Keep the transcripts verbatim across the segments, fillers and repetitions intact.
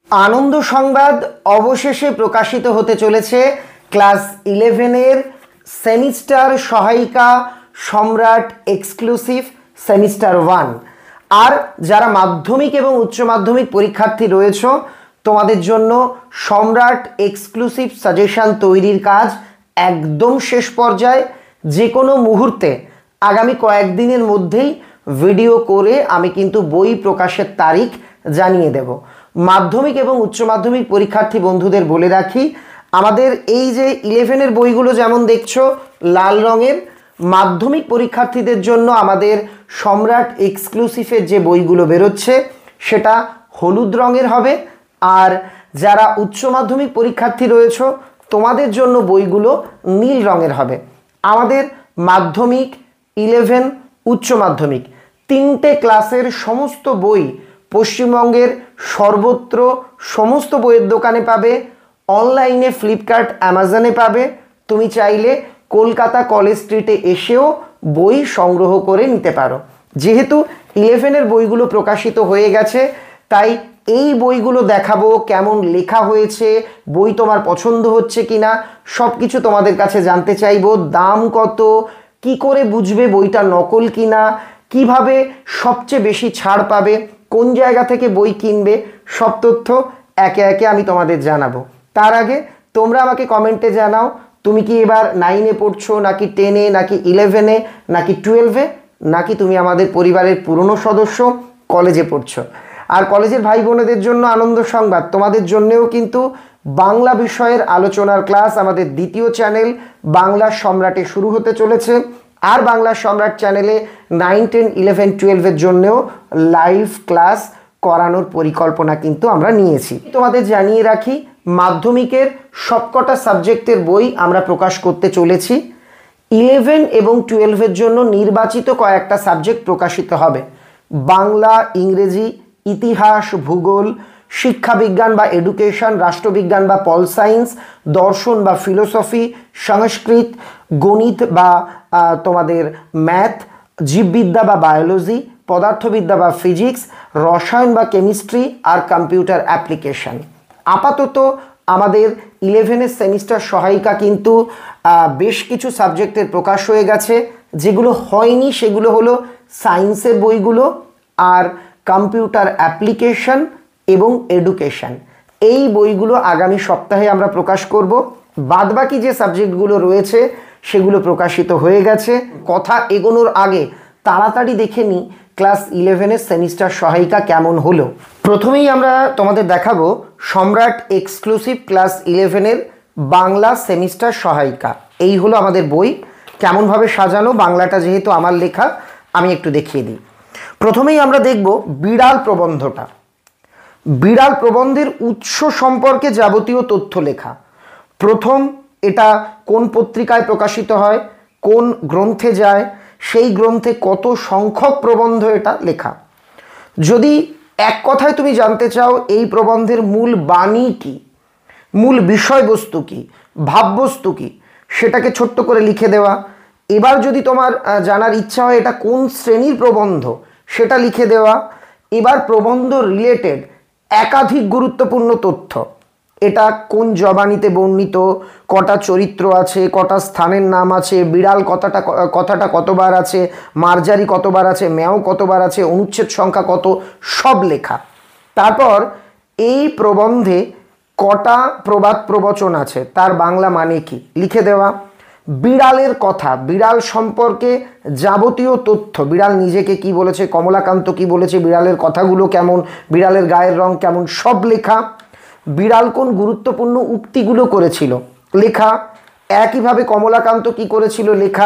আনন্দ সংবাদ অবশেষে প্রকাশিত হতে চলেছে ক্লাস ইলেভেনের সেমিস্টার সহায়িকা সম্রাট এক্সক্লুসিভ সেমিস্টার ওয়ান। আর যারা মাধ্যমিক এবং উচ্চ মাধ্যমিক পরীক্ষার্থী রয়েছে তোমাদের জন্য সম্রাট এক্সক্লুসিভ সাজেশন তৈরির কাজ একদম শেষ পর্যায়ে। যে কোনো মুহূর্তে আগামী কয়েকদিনের মধ্যেই ভিডিও করে আমি কিন্তু বই প্রকাশের তারিখ জানিয়ে দেব। মাধ্যমিক এবং উচ্চ মাধ্যমিক পরীক্ষার্থী বন্ধুদের বলে রাখি, আমাদের এই যে ইলেভেনের বইগুলো যেমন দেখছো লাল রঙের, মাধ্যমিক পরীক্ষার্থীদের জন্য আমাদের সম্রাট এক্সক্লুসিভের যে বইগুলো বেরোচ্ছে সেটা হলুদ রঙের হবে। আর যারা উচ্চ মাধ্যমিক পরীক্ষার্থী রয়েছে তোমাদের জন্য বইগুলো নীল রঙের হবে। আমাদের মাধ্যমিক, ইলেভেন, উচ্চ মাধ্যমিক তিনটে ক্লাসের সমস্ত বই পশ্চিমবঙ্গের সর্বত্র সমস্ত বইয়ের দোকানে পাবে, অনলাইনে ফ্লিপকার্ট, অ্যামাজনে পাবে। তুমি চাইলে কলকাতা কলেজ স্ট্রিটে এসেও বই সংগ্রহ করে নিতে পারো। যেহেতু ইলেভেনের বইগুলো প্রকাশিত হয়ে গেছে তাই এই বইগুলো দেখাবো, কেমন লেখা হয়েছে, বই তোমার পছন্দ হচ্ছে কিনা সব কিছু তোমাদের কাছে জানতে চাইবো। দাম কত, কি করে বুঝবে বইটা নকল কিনা, কিভাবে সবচেয়ে বেশি ছাড় পাবে, কোন জায়গা থেকে বই কিনবে, সব তথ্য একে একে আমি তোমাদের জানাবো। তার আগে তোমরা আমাকে কমেন্টে জানাও তুমি কি এবার নাইনে পড়ছো, নাকি টেনে, নাকি ইলেভেনে, নাকি টুয়েলভে, নাকি তুমি আমাদের পরিবারের পুরনো সদস্য কলেজে পড়ছো। আর কলেজের ভাই বোনেদের জন্য আনন্দ সংবাদ, তোমাদের জন্যেও কিন্তু বাংলা বিষয়ের আলোচনার ক্লাস আমাদের দ্বিতীয় চ্যানেল বাংলা সম্রাটে শুরু হতে চলেছে। আর বাংলা সম্রাট চ্যানেলে নাইন, টেন, ইলেভেন, টুয়েলভের জন্যেও লাইভ ক্লাস করানোর পরিকল্পনা কিন্তু আমরা নিয়েছি। তোমাদের জানিয়ে রাখি, মাধ্যমিকের সবকটা সাবজেক্টের বই আমরা প্রকাশ করতে চলেছি। ইলেভেন এবং টুয়েলভের জন্য নির্বাচিত কয়েকটা সাবজেক্ট প্রকাশিত হবে। বাংলা, ইংরেজি, ইতিহাস, ভূগোল, শিক্ষাবিজ্ঞান বা এডুকেশন, রাষ্ট্রবিজ্ঞান বা পল সায়েন্স, দর্শন বা ফিলোসফি, সংস্কৃত, গণিত বা তোমাদের ম্যাথ, জীববিদ্যা বা বায়োলজি, পদার্থবিদ্যা বা ফিজিক্স, রসায়ন বা কেমিস্ট্রি আর কম্পিউটার অ্যাপ্লিকেশন। আপাতত আমাদের ইলেভেনের সেমিস্টার সহায়িকা কিন্তু বেশ কিছু সাবজেক্টের প্রকাশ হয়ে গেছে। যেগুলো হয়নি সেগুলো হলো সায়েন্সের বইগুলো আর কম্পিউটার অ্যাপ্লিকেশন এবং এডুকেশন। এই বইগুলো আগামী সপ্তাহে আমরা প্রকাশ করব। বাদবাকি যে সাবজেক্টগুলো রয়েছে সেগুলো প্রকাশিত হয়ে গেছে। কথা এগোনোর আগে তাড়াতাড়ি দেখে নিই ক্লাস ইলেভেনের সেমিস্টার সহায়িকা কেমন হলো। প্রথমেই আমরা তোমাদের দেখাবো সম্রাট এক্সক্লুসিভ ক্লাস ইলেভেনের বাংলা সেমিস্টার সহায়িকা। এই হলো আমাদের বই, কেমনভাবে সাজানো। বাংলাটা যেহেতু আমার লেখা আমি একটু দেখিয়ে দিই। প্রথমেই আমরা দেখব বিড়াল প্রবন্ধটা। বিড়াল প্রবন্ধের উৎস সম্পর্কে যাবতীয় তথ্য লেখা। প্রথম এটা কোন পত্রিকায় প্রকাশিত হয়, কোন গ্রন্থে যায়, সেই গ্রন্থে কত সংখ্যক প্রবন্ধ এটা লেখা। যদি এক কথায় তুমি জানতে চাও এই প্রবন্ধের মূল বাণী কি, মূল বিষয়বস্তু কি, ভাববস্তু কি, সেটাকে ছোট্ট করে লিখে দেওয়া। এবার যদি তোমার জানার ইচ্ছা হয় এটা কোন শ্রেণীর প্রবন্ধ সেটা লিখে দেওয়া। এবার প্রবন্ধ রিলেটেড একাধিক গুরুত্বপূর্ণ তথ্য, এটা কোন জবানিতে বর্ণিত, কটা চরিত্র আছে, কটা স্থানের নাম আছে, বিড়াল কথাটা কথাটা কতবার আছে, মার্জারি কতবার আছে, ম্যাও কতবার আছে, অনুচ্ছেদ সংখ্যা কত, সব লেখা। তারপর এই প্রবন্ধে কটা প্রবাদ প্রবচন আছে তার বাংলা মানে কি লিখে দেওয়া। বিড়ালের কথা, বিড়াল সম্পর্কে যাবতীয় তথ্য, বিড়াল নিজেকে কি বলেছে, কমলাকান্ত কি বলেছে, বিড়ালের কথাগুলো কেমন, বিড়ালের গায়ের রং কেমন, সব লেখা। বিড়াল কোন গুরুত্বপূর্ণ উক্তিগুলো করেছিল লেখা। একইভাবে কমলাকান্ত কি করেছিল লেখা।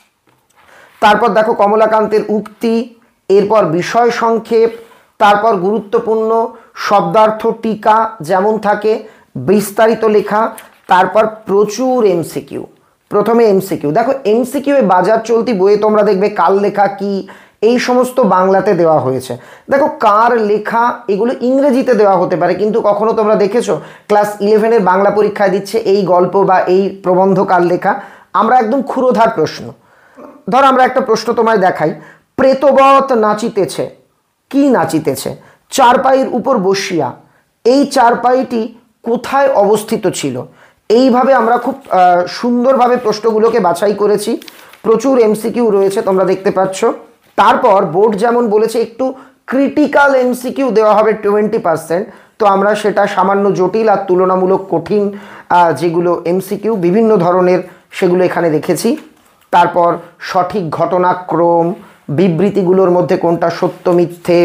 তারপর দেখো কমলাকান্তের উক্তি, এরপর বিষয় সংক্ষেপ, তারপর গুরুত্বপূর্ণ শব্দার্থ টিকা যেমন থাকে বিস্তারিত লেখা। তারপর প্রচুর এমসিকিউ। প্রথমে এমসিকিউ দেখো, এমসিকিউ এ বাজার চলতি বইয়ে তোমরা দেখবে কার লেখা কি এই সমস্ত বাংলাতে দেওয়া হয়েছে। দেখো কার লেখা এগুলো ইংরেজিতে দেওয়া হতে পারে, কিন্তু কখনো তোমরা দেখেছো ক্লাস ইলেভেনের বাংলা পরীক্ষায় দিচ্ছে এই গল্প বা এই প্রবন্ধ কার লেখা। আমরা একদম ক্ষুরোধার প্রশ্ন, ধর আমরা একটা প্রশ্ন তোমায় দেখাই, প্রেতবৎ নাচিতেছে, কি নাচিতেছে, চারপাইয়ের উপর বসিয়া, এই চারপাইটি কোথায় অবস্থিত ছিল? এইভাবে আমরা খুব সুন্দরভাবে প্রশ্নগুলোকে বাছাই করেছি। প্রচুর এমসিকিউ রয়েছে তোমরা দেখতে পাচ্ছ। তারপর বোর্ড যেমন বলেছে একটু ক্রিটিক্যাল এমসিকিউ দেওয়া হবে টোয়েন্টি পার্সেন্ট, তো আমরা সেটা সামান্য জটিল আর তুলনামূলক কঠিন যেগুলো এমসিকিউ বিভিন্ন ধরনের সেগুলো এখানে রেখেছি। তারপর সঠিক ঘটনাক্রম, বিবৃতিগুলোর মধ্যে কোনটা সত্য মিথ্যে,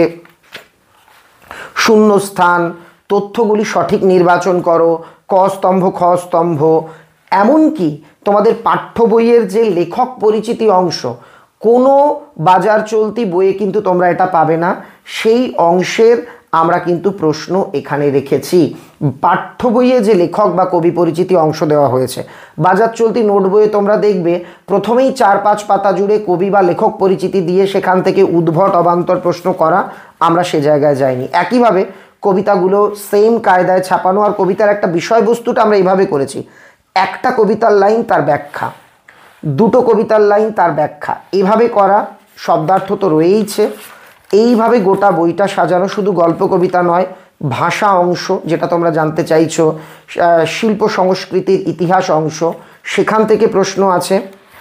শূন্যস্থান, তথ্যগুলি সঠিক নির্বাচন করো, ক স্তম্ভ খ স্তম্ভ, এমনকি তোমাদের পাঠ্য বইয়ের যে লেখক পরিচিতি অংশ, কোনো বাজার চলতি বইয়ে কিন্তু তোমরা এটা পাবে না, সেই অংশের আমরা কিন্তু প্রশ্ন এখানে রেখেছি। পাঠ্য বইয়ে যে লেখক বা কবি পরিচিতি অংশ দেওয়া হয়েছে, বাজার চলতি নোট বইয়ে তোমরা দেখবে প্রথমেই চার পাঁচ পাতা জুড়ে কবি বা লেখক পরিচিতি দিয়ে সেখান থেকে উদ্ভট অবান্তর প্রশ্ন করা, আমরা সে জায়গায় যাইনি। একইভাবে কবিতাগুলো সেম কায়দায় ছাপানো, আর কবিতার একটা বিষয়বস্তুটা আমরা এইভাবে করেছি, একটা কবিতার লাইন তার ব্যাখ্যা, দুটো কবিতার লাইন তার ব্যাখ্যা, এভাবে করা। শব্দার্থ তো রয়েইছে। এইভাবে গোটা বইটা সাজানো। শুধু গল্প কবিতা নয়, ভাষা অংশ যেটা তোমরা জানতে চাইছো, শিল্প সংস্কৃতির ইতিহাস অংশ, সেখান থেকে প্রশ্ন আছে।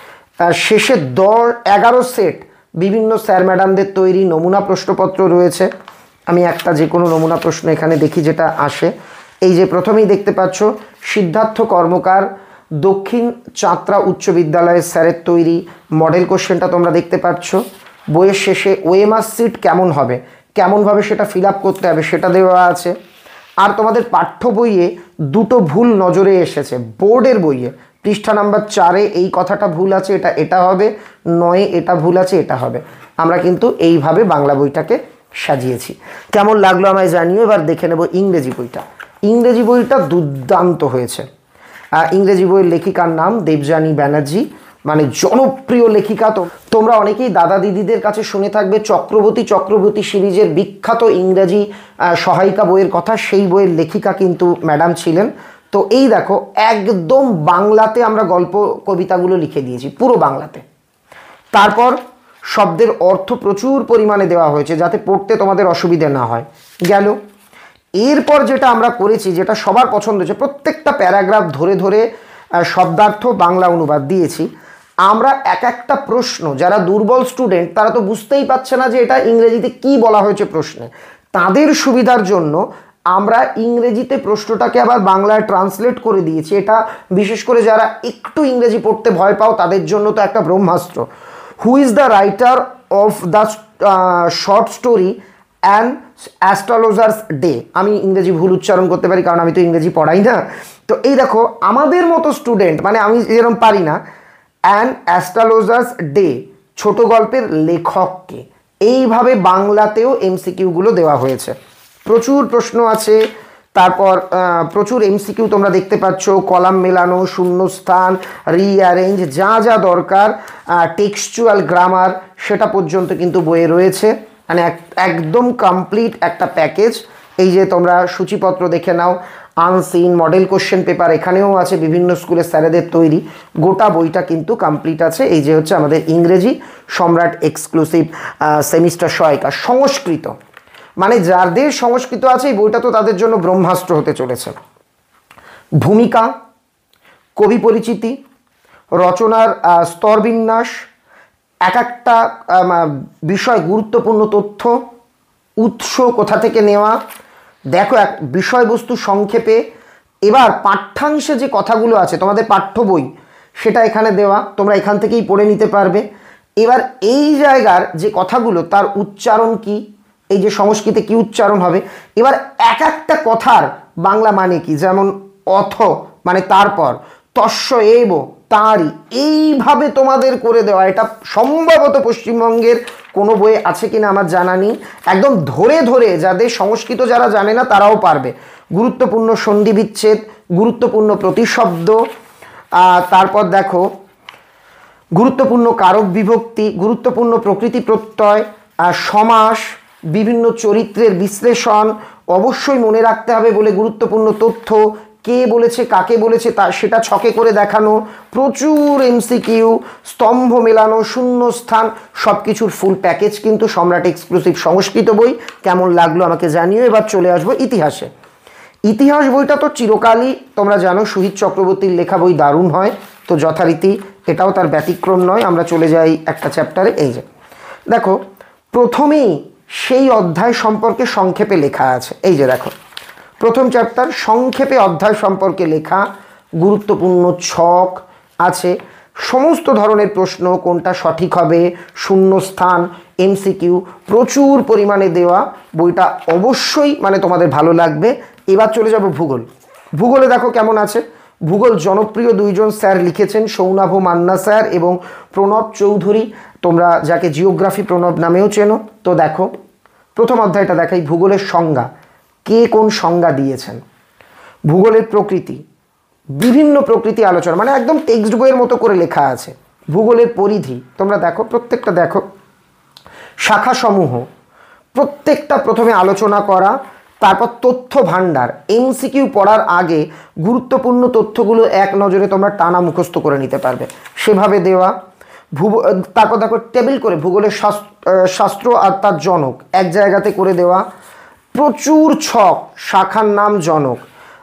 শেষে দশ এগারো সেট বিভিন্ন স্যার ম্যাডামদের তৈরি নমুনা প্রশ্নপত্র রয়েছে। আমি একটা যে কোনো নমুনা প্রশ্ন এখানে দেখি যেটা আসে। এই যে প্রথমেই দেখতে পাচ্ছ সিদ্ধার্থ কর্মকার, দক্ষিণ চাঁতরা উচ্চ বিদ্যালয়ের স্যারের তৈরি মডেল কোশ্চেনটা তোমরা দেখতে পাচ্ছ। বইয়ের শেষে ওএমআর সিট কেমন হবে, কেমনভাবে সেটা ফিল আপ করতে হবে সেটা দেওয়া আছে। আর তোমাদের পাঠ্য বইয়ে দুটো ভুল নজরে এসেছে, বোর্ডের বইয়ে পৃষ্ঠা নাম্বার চারে এই কথাটা ভুল আছে, এটা এটা হবে, নয়ে এটা ভুল আছে, এটা হবে। আমরা কিন্তু এইভাবে বাংলা বইটাকে সাজিয়েছি। কেমন লাগলো আমায় জানিও। এবার দেখে নেব ইংরেজি বইটা। ইংরেজি বইটা দুর্দান্ত হয়েছে। ইংরেজি বইয়ের লেখিকার নাম দেবযানী ব্যানার্জি, মানে জনপ্রিয় লেখিকা। তো তোমরা অনেকেই দাদা দিদিদের কাছে শুনে থাকবে চক্রবর্তী চক্রবর্তী সিরিজের বিখ্যাত ইংরাজি সহায়িকা বইয়ের কথা, সেই বইয়ের লেখিকা কিন্তু ম্যাডাম ছিলেন। তো এই দেখো একদম বাংলাতে আমরা গল্প কবিতাগুলো লিখে দিয়েছি, পুরো বাংলাতে। তারপর শব্দের অর্থ প্রচুর পরিমাণে দেওয়া হয়েছে যাতে পড়তে তোমাদের অসুবিধা না হয়। গেল। এরপর যেটা আমরা করেছি, যেটা সবার পছন্দ হয়েছে, প্রত্যেকটা প্যারাগ্রাফ ধরে ধরে শব্দার্থ বাংলা অনুবাদ দিয়েছি। আমরা এক একটা প্রশ্ন, যারা দুর্বল স্টুডেন্ট তারা তো বুঝতেই পারছে না যে এটা ইংরেজিতে কি বলা হয়েছে প্রশ্নে, তাদের সুবিধার জন্য আমরা ইংরেজিতে প্রশ্নটাকে আবার বাংলায় ট্রান্সলেট করে দিয়েছি। এটা বিশেষ করে যারা একটু ইংরেজি পড়তে ভয় পাও তাদের জন্য তো একটা ব্রহ্মাস্ত্র। Who is the writer of the short story and astrologers day. আমি ইংরেজি ভুল উচ্চারণ করতে পারি কারণ আমি তো ইংরেজি পড়াই না। তো এই দেখো আমাদের মতো স্টুডেন্ট, মানে আমি যেরকম পারি না, অ্যান অ্যাস্ট্রোলজার্স ডে, ছোট গল্পের লেখককে, এইভাবে বাংলাতেও এমসিকিউগুলো দেওয়া হয়েছে। প্রচুর প্রশ্ন আছে। তারপর প্রচুর এমসিকিউ তোমরা দেখতে পাচ্ছ, কলাম মেলানো, শূন্যস্থান, রিঅ্যারেঞ্জ, যা যা দরকার, টেক্সচুয়াল গ্রামার সেটা পর্যন্ত কিন্তু বইয়ে রয়েছে। মানে একদম কমপ্লিট একটা প্যাকেজ। এই যে তোমরা সূচিপত্র দেখে নাও, আনসিন মডেল কোশ্চেন পেপার এখানেও আছে, বিভিন্ন স্কুলের স্যারেদের তৈরি, গোটা বইটা কিন্তু কমপ্লিট আছে। এই যে হচ্ছে আমাদের ইংরেজি সম্রাট এক্সক্লুসিভ সেমিস্টার সহায়িকা। সংস্কৃত, মানে যাদের সংস্কৃত আছে এই বইটা তো তাদের জন্য ব্রহ্মাস্ত্র হতে চলেছে। ভূমিকা, কবি পরিচিতি, রচনার স্তরবিন্যাস, এক একটা বিষয় গুরুত্বপূর্ণ তথ্য, উৎস কোথা থেকে নেওয়া, দেখো এক বিষয়বস্তু সংক্ষেপে। এবার পাঠ্যাংশে যে কথাগুলো আছে তোমাদের পাঠ্য বই সেটা এখানে দেওয়া, তোমরা এখান থেকেই পড়ে নিতে পারবে। এবার এই জায়গার যে কথাগুলো তার উচ্চারণ কি, এই যে সংস্কৃতে কি উচ্চারণ হবে, এবার এক একটা কথার বাংলা মানে কি, যেমন অথ মানে তারপর, তস্য এব তাঁরই, এইভাবে তোমাদের করে দেওয়া। এটা সম্ভবত পশ্চিমবঙ্গের কোনো বইয়ে আছে কিনা আমার জানা নেই। একদম ধরে ধরে যাদের সংস্কৃত যারা জানে না তারাও পারবে। গুরুত্বপূর্ণ সন্ধি বিচ্ছেদ, গুরুত্বপূর্ণ প্রতিশব্দ, তারপর দেখো গুরুত্বপূর্ণ কারক বিভক্তি, গুরুত্বপূর্ণ প্রকৃতি প্রত্যয়, সমাস, বিভিন্ন চরিত্রের বিশ্লেষণ, অবশ্যই মনে রাখতে হবে বলে গুরুত্বপূর্ণ তথ্য, কে বলেছে কাকে বলেছে তা সেটা ছকে করে দেখানো, প্রচুর এমসিকিউ, স্তম্ভ মেলানো, শূন্যস্থান, সব কিছুর ফুল প্যাকেজ কিন্তু সম্রাট এক্সক্লুসিভ সংস্কৃত বই। কেমন লাগলো আমাকে জানিও। এবার চলে আসবো ইতিহাসে। ইতিহাস বইটা তো চিরকালই তোমরা জানো শহীদ চক্রবর্তীর লেখা বই দারুণ হয়, তো যথারীতি এটাও তার ব্যতিক্রম নয়। আমরা চলে যাই একটা চ্যাপ্টারে। এই যে দেখো, প্রথমেই সেই অধ্যায় সম্পর্কে সংক্ষেপে লেখা আছে। এই যে দেখো, প্রথম চ্যাপ্টার সংক্ষেপে অধ্যায় সম্পর্কে লেখা, গুরুত্বপূর্ণ ছক আছে, সমস্ত ধরনের প্রশ্ন, কোনটা সঠিক হবে, শূন্যস্থান, এমসিকিউ প্রচুর পরিমাণে দেওয়া। বইটা অবশ্যই মানে তোমাদের ভালো লাগবে। এবার চলে যাব ভূগোল। ভূগোলে দেখো কেমন আছে। ভূগোল জনপ্রিয় দুইজন স্যার লিখেছেন, সৌনাভ মান্না স্যার এবং প্রণব চৌধুরী, তোমরা যাকে জিওগ্রাফি প্রণব নামেও চেনো। তো দেখো প্রথম অধ্যায়টা দেখাই, ভূগোলের সংজ্ঞা, কে কোন সংজ্ঞা দিয়েছেন। ভূগোলের প্রকৃতি, বিভিন্ন প্রকৃতি আলোচনা, মানে একদম টেক্সট বইয়ের মতো করে লেখা আছে। ভূগোলের পরিধি তোমরা দেখো, প্রত্যেকটা দেখো, শাখাসমূহ প্রত্যেকটা প্রথমে আলোচনা করা, তারপর তথ্য ভাণ্ডার, এমসিকিউ পড়ার আগে গুরুত্বপূর্ণ তথ্যগুলো এক নজরে তোমরা টানা মুখস্থ করে নিতে পারবে সেভাবে দেওয়া। ভূ তারপর দেখো টেবিল করে ভূগোলের শাস্ত্র আর তার জনক এক জায়গাতে করে দেওয়া, প্রচুর ছক, শাখার নাম, জনক,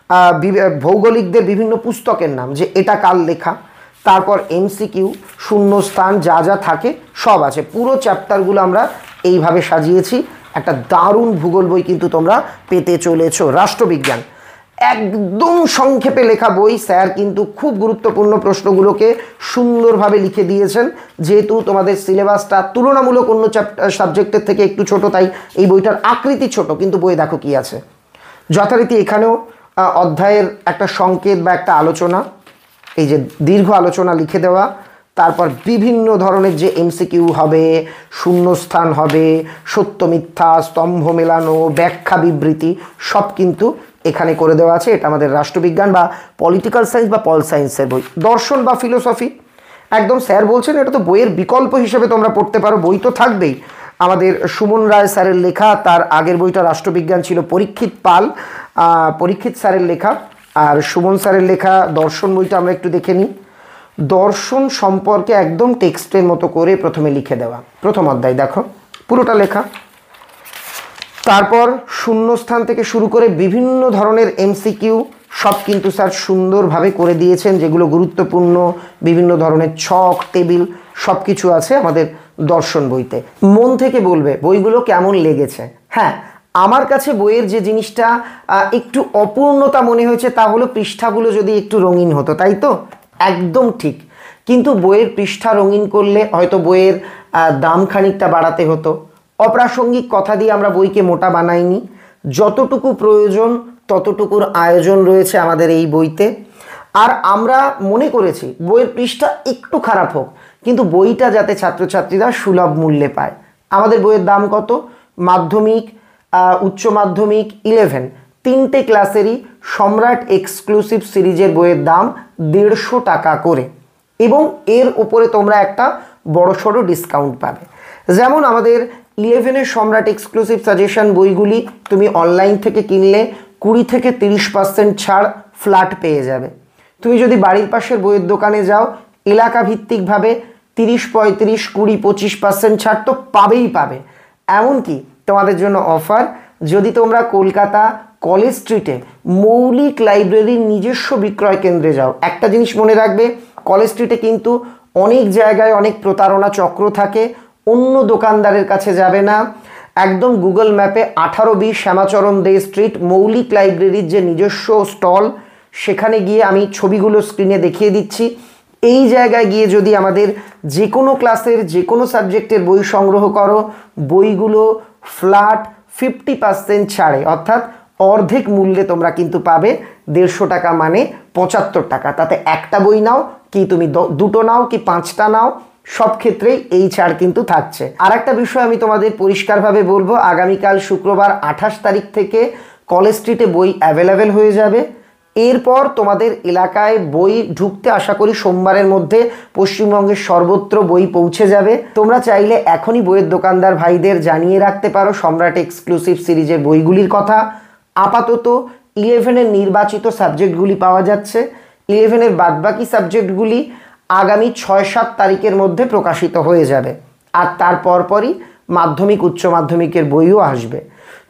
ভৌগোলিকদের বিভিন্ন পুস্তকের নাম, যে এটা কার লেখা, তারপর এমসিকিউ, শূন্যস্থান, যা যা থাকে সব আছে। পুরো চ্যাপ্টারগুলো আমরা এইভাবে সাজিয়েছি। একটা দারুণ ভূগোল বই কিন্তু তোমরা পেতে চলেছো। রাষ্ট্রবিজ্ঞান একদম সংক্ষেপে লেখা বই। স্যার কিন্তু খুব গুরুত্বপূর্ণ প্রশ্নগুলোকে সুন্দরভাবে লিখে দিয়েছেন। যেহেতু তোমাদের সিলেবাসটা তুলনামূলক অন্য চ্যাপ্টার সাবজেক্টের থেকে একটু ছোট, তাই এই বইটার আকৃতি ছোট, কিন্তু বই দেখো কি আছে। যথারীতি এখানেও অধ্যায়ের একটা সংকেত বা একটা আলোচনা, এই যে দীর্ঘ আলোচনা লিখে দেওয়া, তারপর বিভিন্ন ধরনের যে এমসিকিউ হবে, শূন্যস্থান হবে, সত্য মিথ্যা, স্তম্ভ মেলানো, ব্যাখ্যা বিবৃতি সব কিন্তু এখানে করে দেওয়া আছে। এটা আমাদের রাষ্ট্রবিজ্ঞান বা পলিটিক্যাল সায়েন্স বা পল সায়েন্সের বই। দর্শন বা ফিলোসফি একদম স্যার বলছেন এটা তো বইয়ের বিকল্প হিসেবে তোমরা পড়তে পারো, বই তো থাকবেই। আমাদের সুমন রায় স্যারের লেখা, তার আগের বইটা রাষ্ট্রবিজ্ঞান ছিল পরীক্ষিত পাল, পরীক্ষিত স্যারের লেখা, আর সুমন স্যারের লেখা দর্শন বইটা আমরা একটু দেখে নিই। দর্শন সম্পর্কে একদম টেক্সটের মতো করে প্রথমে লিখে দেওয়া, প্রথম অধ্যায় দেখো পুরোটা লেখা। তারপর শূন্যস্থান থেকে শুরু করে বিভিন্ন ধরনের এমসিকিউ সব কিন্তু স্যার সুন্দরভাবে করে দিয়েছেন, যেগুলো গুরুত্বপূর্ণ, বিভিন্ন ধরনের ছক, টেবিল সব কিছু আছে আমাদের দর্শন বইতে। মন থেকে বলবে বইগুলো কেমন লেগেছে। হ্যাঁ, আমার কাছে বইয়ের যে জিনিসটা একটু অপূর্ণতা মনে হয়েছে তা হলো পৃষ্ঠাগুলো যদি একটু রঙিন হতো, তাই তো? একদম ঠিক। কিন্তু বইয়ের পৃষ্ঠা রঙিন করলে হয়তো বইয়ের দাম খানিকটা বাড়াতে হতো। অপ্রাসঙ্গিক কথা দিয়ে আমরা বইকে মোটা বানাইনি, যতটুকু প্রয়োজন ততটুকুর আয়োজন রয়েছে আমাদের এই বইতে। আর আমরা মনে করেছি বইয়ের পৃষ্ঠা একটু খারাপ হোক, কিন্তু বইটা যাতে ছাত্রছাত্রীরা সুলভ মূল্যে পায়। আমাদের বইয়ের দাম কত? মাধ্যমিক, উচ্চ মাধ্যমিক, ইলেভেন তিনটে ক্লাসেরই সম্রাট এক্সক্লুসিভ সিরিজের বইয়ের দাম দেড়শো টাকা করে, এবং এর উপরে তোমরা একটা বড়সড় ডিসকাউন্ট পাবে। যেমন আমাদের ইলেভেনের সম্রাট এক্সক্লুসিভ সাজেশন বইগুলি তুমি অনলাইন থেকে কিনলে কুড়ি থেকে তিরিশ পার্সেন্ট ছাড় ফ্ল্যাট পেয়ে যাবে। তুমি যদি বাড়ির পাশের বইয়ের দোকানে যাও, এলাকা ভিত্তিকভাবে তিরিশ, পঁয়ত্রিশ, কুড়ি, পঁচিশ পার্সেন্ট ছাড় তো পাবেই পাবে। এমনকি তোমাদের জন্য অফার, যদি তোমরা কলকাতা কলেজ স্ট্রিটে মৌলিক লাইব্রেরির নিজস্ব বিক্রয় কেন্দ্রে যাও। একটা জিনিস মনে রাখবে, কলেজ স্ট্রিটে কিন্তু অনেক জায়গায় অনেক প্রতারণা চক্র থাকে, অন্য দোকানদারের কাছে যাবে না। একদম গুগল ম্যাপে আঠারো বিশ শ্যামাচরণ দে স্ট্রিট মৌলিক লাইব্রেরির যে নিজস্ব স্টল, সেখানে গিয়ে আমি ছবিগুলো স্ক্রিনে দেখিয়ে দিচ্ছি। এই জায়গায় গিয়ে যদি আমাদের যে কোনো ক্লাসের যে কোনো সাবজেক্টের বই সংগ্রহ করো, বইগুলো ফ্ল্যাট ফিফটি পার্সেন্ট ছাড়ে, অর্থাৎ অর্ধেক মূল্যে তোমরা কিন্তু পাবে। দেড়শো টাকা মানে পঁচাত্তর টাকা। তাতে একটা বই নাও কি তুমি দুটো নাও কি পাঁচটা নাও, সব ক্ষেত্রেই এই ছাড় কিন্তু থাকছে। আর একটা বিষয় আমি তোমাদের পরিষ্কারভাবে বলবো, আগামীকাল শুক্রবার আঠাশ তারিখ থেকে কলেজ স্ট্রিটে বই অ্যাভেলেবেল হয়ে যাবে। এরপর তোমাদের এলাকায় বই ঢুকতে আশা করি সোমবারের মধ্যে পশ্চিমবঙ্গের সর্বত্র বই পৌঁছে যাবে। তোমরা চাইলে এখনই বইয়ের দোকানদার ভাইদের জানিয়ে রাখতে পারো সম্রাট এক্সক্লুসিভ সিরিজের বইগুলির কথা। আপাতত ইলেভেনের নির্বাচিত সাবজেক্টগুলি পাওয়া যাচ্ছে। ইলেভেনের বাদবাকি সাবজেক্টগুলি আগামী ছয় সাত তারিখের মধ্যে প্রকাশিত হয়ে যাবে। আর তার পরপরই মাধ্যমিক উচ্চ মাধ্যমিকের বইও আসবে।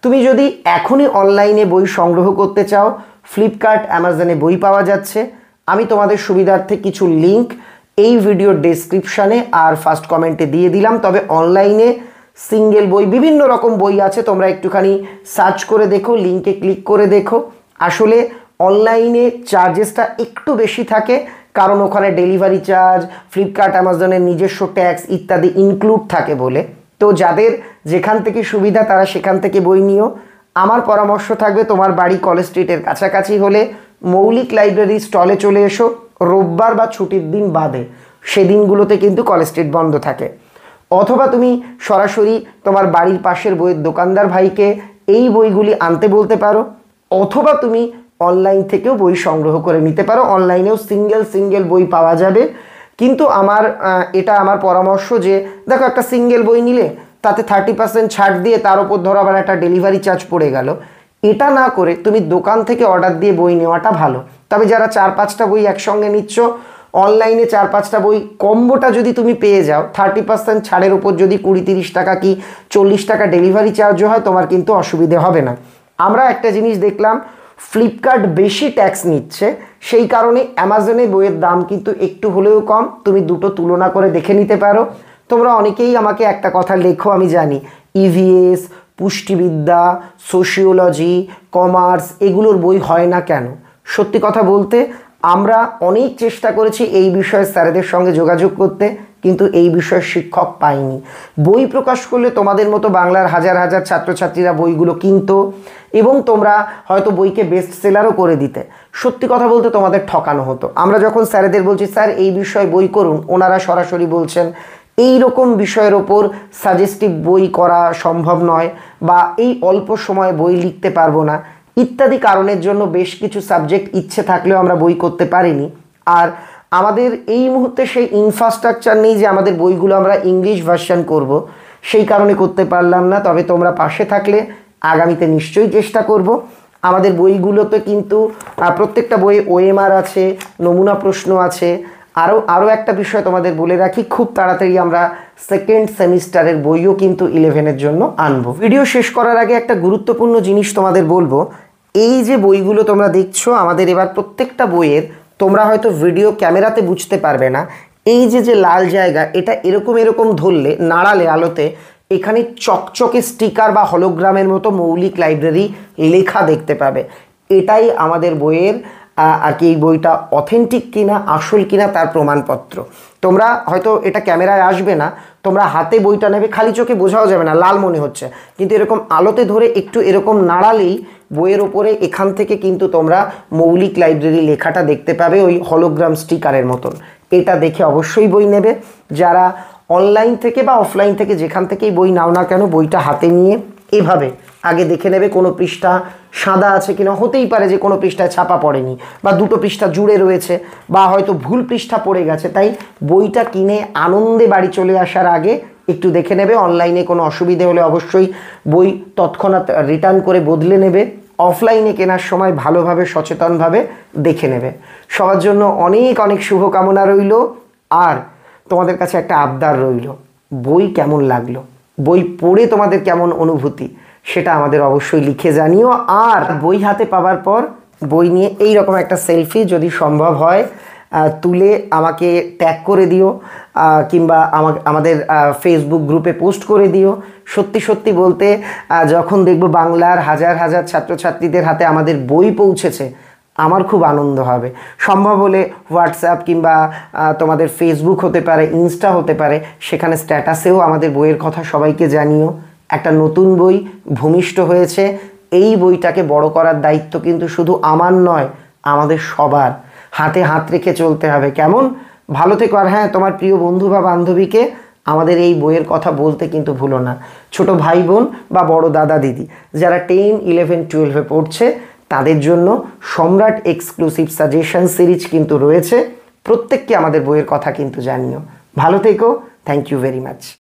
তুমি যদি এখনই অনলাইনে বই সংগ্রহ করতে চাও, ফ্লিপকার্ট, অ্যামাজনে বই পাওয়া যাচ্ছে। আমি তোমাদের সুবিধার্থে কিছু লিঙ্ক এই ভিডিওর ডেসক্রিপশানে আর ফার্স্ট কমেন্টে দিয়ে দিলাম। তবে অনলাইনে সিঙ্গেল বই, বিভিন্ন রকম বই আছে, তোমরা একটুখানি সার্চ করে দেখো, লিঙ্কে ক্লিক করে দেখো। আসলে অনলাইনে চার্জেসটা একটু বেশি থাকে, কারণ ওখানে ডেলিভারি চার্জ, ফ্লিপকার্ট, অ্যামাজনের নিজস্ব ট্যাক্স ইত্যাদি ইনক্লুড থাকে বলে। তো যাদের যেখান থেকে সুবিধা তারা সেখান থেকে বই নিও। আমার পরামর্শ থাকবে, তোমার বাড়ি কলেজ স্ট্রিটের কাছাকাছি হলে মৌলিক লাইব্রেরি স্টলে চলে এসো, রোববার বা ছুটির দিন বাদে, সেদিনগুলোতে কিন্তু কলেজ স্ট্রিট বন্ধ থাকে। অথবা তুমি সরাসরি তোমার বাড়ির পাশের বইয়ের দোকানদার ভাইকে এই বইগুলি আনতে বলতে পারো, অথবা তুমি অনলাইন থেকেও বই সংগ্রহ করে নিতে পারো। অনলাইনেও সিঙ্গেল সিঙ্গেল বই পাওয়া যাবে, কিন্তু আমার এটা আমার পরামর্শ যে দেখো, একটা সিঙ্গেল বই নিলে তাতে থার্টি পার্সেন্ট ছাড় দিয়ে তার উপর ধরো আবার একটা ডেলিভারি চার্জ পড়ে গেল। এটা না করে তুমি দোকান থেকে অর্ডার দিয়ে বই নেওয়াটা ভালো। তবে যারা চার পাঁচটা বই একসঙ্গে নিচ্ছ, অনলাইনে চার পাঁচটা বই কম্বোটা যদি তুমি পেয়ে যাও, থার্টি পার্সেন্ট ছাড়ের উপর যদি কুড়ি তিরিশ টাকা কি চল্লিশ টাকা ডেলিভারি চার্জও হয়, তোমার কিন্তু অসুবিধে হবে না। আমরা একটা জিনিস দেখলাম, ফ্লিপকার্ট বেশি ট্যাক্স নিচ্ছে, সেই কারণে অ্যামাজনে বইয়ের দাম কিন্তু একটু হলেও কম। তুমি দুটো তুলনা করে দেখে নিতে পারো। তোমরা অনেকেই আমাকে একটা কথা লেখো, আমি জানি, ইভিএস, পুষ্টিবিদ্যা, সোশিওলজি, কমার্স এগুলোর বই হয় না কেন? সত্যি কথা বলতে আমরা অনেক চেষ্টা করেছি এই বিষয়ে স্যারেদের সঙ্গে যোগাযোগ করতে, কিন্তু এই বিষয়ে শিক্ষক পাইনি। বই প্রকাশ করলে তোমাদের মতো বাংলার হাজার হাজার ছাত্রছাত্রীরা বইগুলো কিনতো এবং তোমরা হয়তো বইকে বেস্ট সেলারও করে দিতে। সত্যি কথা বলতে তোমাদের ঠকানো হতো। আমরা যখন স্যারেদের বলছি স্যার এই বিষয়ে বই করুন, ওনারা সরাসরি বলছেন এই রকম বিষয়ের ওপর সাজেস্টিভ বই করা সম্ভব নয়, বা এই অল্প সময়ে বই লিখতে পারবো না, ইত্যাদি কারণের জন্য বেশ কিছু সাবজেক্ট ইচ্ছে থাকলেও আমরা বই করতে পারিনি। আর আমাদের এই মুহূর্তে সেই ইনফ্রাস্ট্রাকচার নেই যে আমাদের বইগুলো আমরা ইংলিশ ভার্সন করব, সেই কারণে করতে পারলাম না। তবে তোমরা পাশে থাকলে আগামীতে নিশ্চয়ই চেষ্টা করব। আমাদের বইগুলোতে কিন্তু প্রত্যেকটা বইয়ে ওএমআর আছে, নমুনা প্রশ্ন আছে। আরও আরও একটা বিষয় তোমাদের বলে রাখি, খুব তাড়াতাড়ি আমরা সেকেন্ড সেমিস্টারের বইও কিন্তু ইলেভেনের জন্য আনবো। ভিডিও শেষ করার আগে একটা গুরুত্বপূর্ণ জিনিস তোমাদের বলবো, এই যে বইগুলো তোমরা দেখছো আমাদের এবার প্রত্যেকটা বইয়ের, তোমরা হয়তো ভিডিও ক্যামেরাতে বুঝতে পারবে না, এই যে যে লাল জায়গা, এটা এরকম এরকম ধরলে, নাড়ালে আলোতে এখানে চকচকে স্টিকার বা হলোগ্রামের মতো মৌলিক লাইব্রেরি লেখা দেখতে পাবে। এটাই আমাদের বইয়ের আর কি, এই বইটা অথেন্টিক কিনা, আসল কিনা তার প্রমাণপত্র। তোমরা হয়তো এটা ক্যামেরায় আসবে না, তোমরা হাতে বইটা নেবে, খালি চোখে বোঝাও যাবে না, লাল মনে হচ্ছে, কিন্তু এরকম আলোতে ধরে একটু এরকম নাড়ালেই বইয়ের ওপরে এখান থেকে কিন্তু তোমরা মৌলিক লাইব্রেরি লেখাটা দেখতে পাবে, ওই হলোগ্রাম স্টিকারের মতন। এটা দেখে অবশ্যই বই নেবে। যারা অনলাইন থেকে বা অফলাইন থেকে যেখান থেকেই বই নাও না কেন, বইটা হাতে নিয়ে এভাবে আগে দেখে নেবে কোনো পৃষ্ঠা সাদা আছে কিনা। হতেই পারে যে কোনো পৃষ্ঠায় ছাপা পড়েনি, বা দুটো পৃষ্ঠা জুড়ে রয়েছে, বা হয়তো ভুল পৃষ্ঠা পড়ে গেছে। তাই বইটা কিনে আনন্দে বাড়ি চলে আসার আগে একটু দেখে নেবে। অনলাইনে কোনো অসুবিধে হলে অবশ্যই বই তৎক্ষণাৎ রিটার্ন করে বদলে নেবে। অফলাইনে কেনার সময় ভালোভাবে সচেতনভাবে দেখে নেবে। সবার জন্য অনেক অনেক শুভকামনা রইল। আর তোমাদের কাছে একটা আবদার রইল, বই কেমন লাগলো, বই পড়ে তোমাদের কেমন অনুভূতি, সেটা আমাদের অবশ্যই লিখে জানিও। আর বই হাতে পাওয়ার পর বই নিয়ে এই রকম একটা সেলফি যদি সম্ভব হয় তুলে আমাকে ট্যাগ করে দিও, কিংবা আমাদের ফেসবুক গ্রুপে পোস্ট করে দিও। সত্যি সত্যি বলতে যখন দেখব বাংলার হাজার হাজার ছাত্রছাত্রীদের হাতে আমাদের বই পৌঁছেছে, আমার খুব আনন্দ হবে। সম্ভব হলে হোয়াটসঅ্যাপ কিংবা তোমাদের ফেসবুক হতে পারে, ইনস্টা হতে পারে, সেখানে স্ট্যাটাসেও আমাদের বইয়ের কথা সবাইকে জানিও। একটা নতুন বই ভূমিষ্ঠ হয়েছে, এই বইটাকে বড় করার দায়িত্ব কিন্তু শুধু আমার নয়, আমাদের সবার। হাতে হাত রেখে চলতে হবে, কেমন? ভালো থেকো। আর হ্যাঁ, তোমার প্রিয় বন্ধু বা বান্ধবীকে আমাদের এই বইয়ের কথা বলতে কিন্তু ভুলো না। ছোট ভাই বোন বা বড় দাদা দিদি যারা টেন ইলেভেন টুয়েলভে পড়ছে, তাদের জন্য সম্রাট এক্সক্লুসিভ সাজেশন সিরিজ কিন্তু রয়েছে। প্রত্যেককে আমাদের বইয়ের কথা কিন্তু জানিও। ভালো থেকো। Thank you very much.